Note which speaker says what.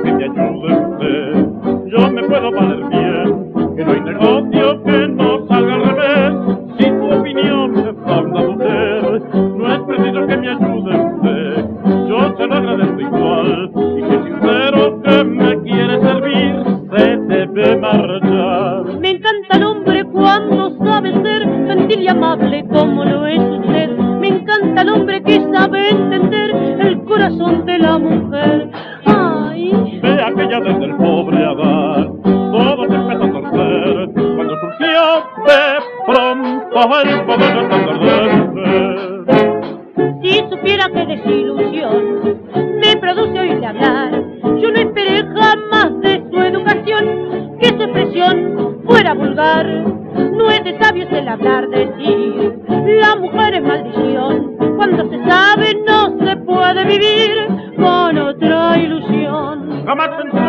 Speaker 1: que me ayude usted. Yo me puedo valer bien, que no hay negocio que no salga al revés. Si su opinión es para una mujer, no es preciso que me ayude usted. Yo se lo agradezco igual, y que sincero que me quiere servir, se debe marchar.
Speaker 2: Me encanta el hombre cuando sabe ser gentil y amable como lo es usted. Me encanta el hombre que sabe entender el corazón de la mujer. Ay,
Speaker 1: vea que ya desde el pobre Adán todo se empezó a torcer cuando surgió de pronto el poder de
Speaker 2: si supiera qué desilusión me produce oírle hablar. Yo no esperé jamás de su educación que su expresión fuera vulgar. No es de sabios el hablar, decir la mujer es maldición. Cuando se sabe no se puede vivir con otra ilusión.
Speaker 1: Jamás pensé